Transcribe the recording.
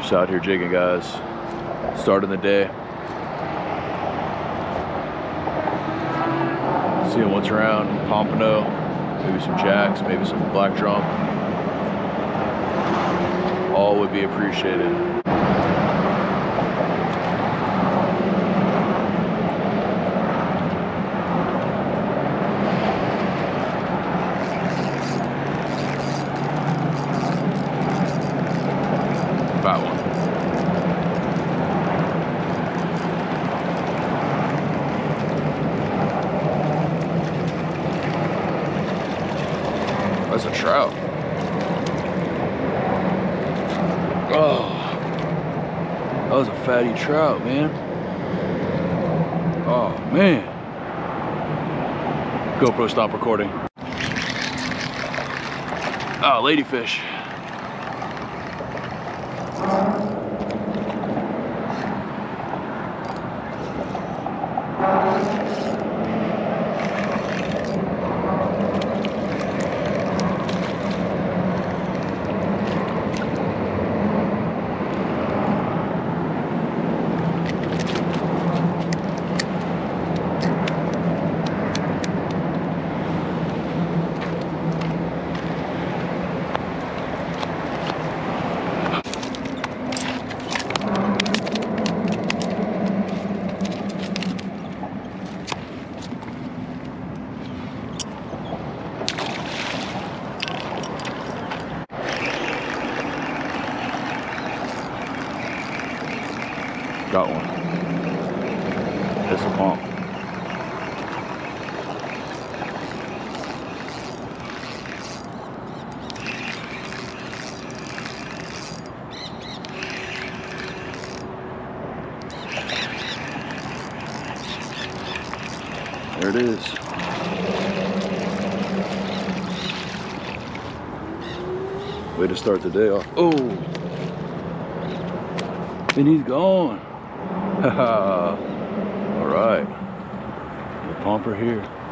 Just out here jigging, guys. Starting the day. Seeing what's around. Pompano, maybe some jacks, maybe some black drum. All would be appreciated. Fat one. That's a trout. Oh, that was a fatty trout, man. Oh, man. GoPro, stop recording. Oh, ladyfish. Got one. It's a pump. There it is. Way to start the day off. Oh! And he's gone. All right, the pumper here.